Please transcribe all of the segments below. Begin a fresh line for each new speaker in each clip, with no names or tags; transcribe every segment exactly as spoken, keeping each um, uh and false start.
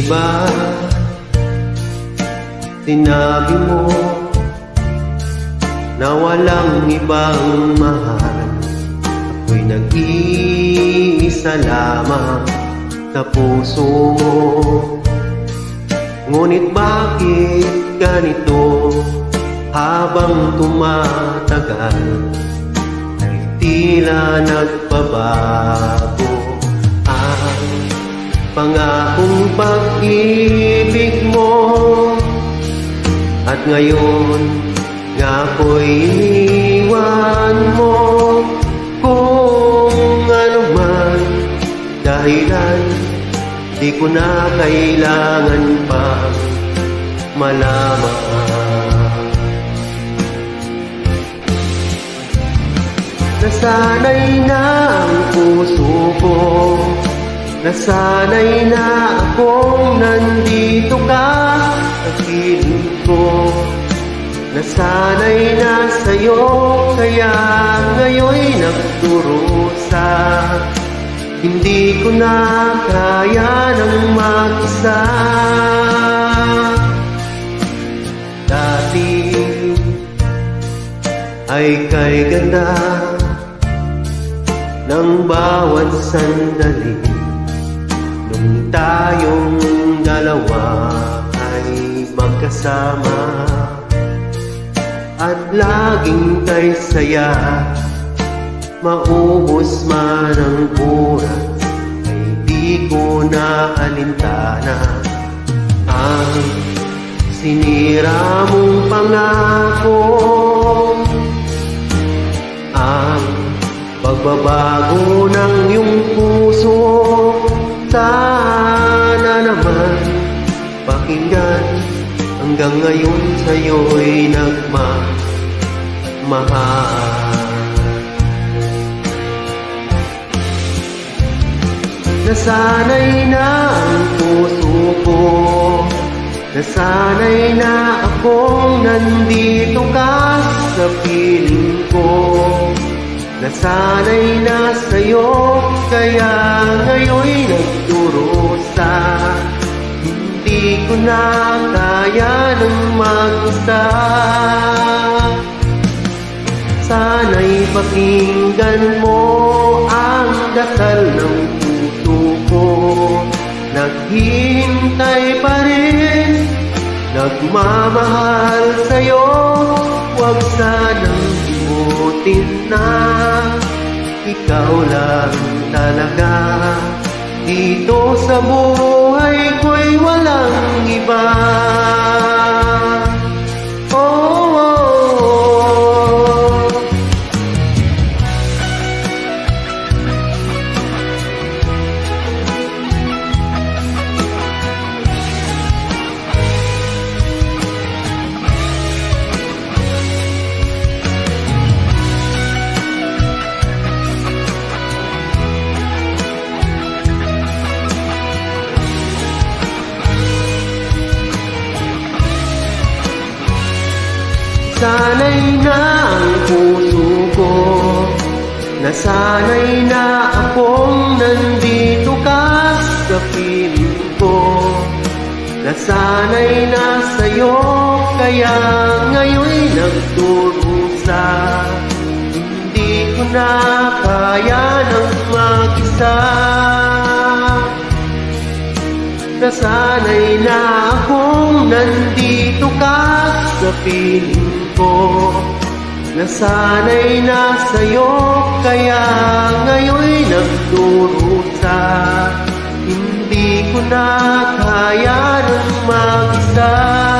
ba sinabi mo na walang ibang mahal? Ako'y nag-iisa lamang sa puso mo. Ngunit bakit ganito? Habang tumatagal ay tila nagbabago ang pangakong pag-ibig mo. At ngayon nga ako'y iniwan mo. Kung ano man dahilan, di ko na kailangan pang malaman. Nasanay na ang puso ko, nasanay na akong nandito ka sa piling ko. Nasanay na sa'yo, kaya ngayon'y nagdurusa. Hindi ko na kaya ng mag-isa. Dati ay kay ganda ng bawat sandali nung tayong dalawa ay magkasama. At laging kay saya, maubos man ang oras, ay di ko na alintana ang sinira mong pangako. Ang pagbabago ng iyong puso, sana naman pakinggan. Hanggang ngayon sa'yo'y nagmamahal. Nasanay na ang puso ko, nasanay na akong nandito ka sa piling ko. Nasanay na sa'yo, kaya ngayon'y nagdurusa. Hindi ko na kaya ng mag-isa. Sana'y pakinggan mo ang dasal ng puso ko. Naghihintay pa rin, nagmamahal sa'yo. Huwag sanang limutin na ikaw lang talaga. Dito sa buhay ko'y walang iba. Oh, oh, oh. Nasanay na ang puso ko, nasanay na akong nandito ka sa piling ko. Nasanay na sa'yo, kaya ngayon'y nagdurusa. Hindi ko na kaya ng mag-isa. Nasanay na akong nandito ka sa piling ko. Nasanay na sa'yo, kaya ngayon'y nagdurusa. Hindi ko na kaya ng mag-isa.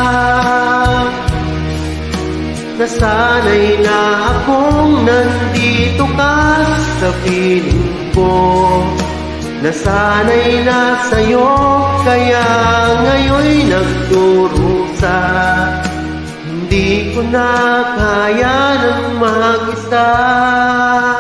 Nasanay na akong nandito ka sa piling ko. Nasanay na sa'yo, kaya ngayon'y nagdurusa. Hindi ko na kaya ng mag-isa.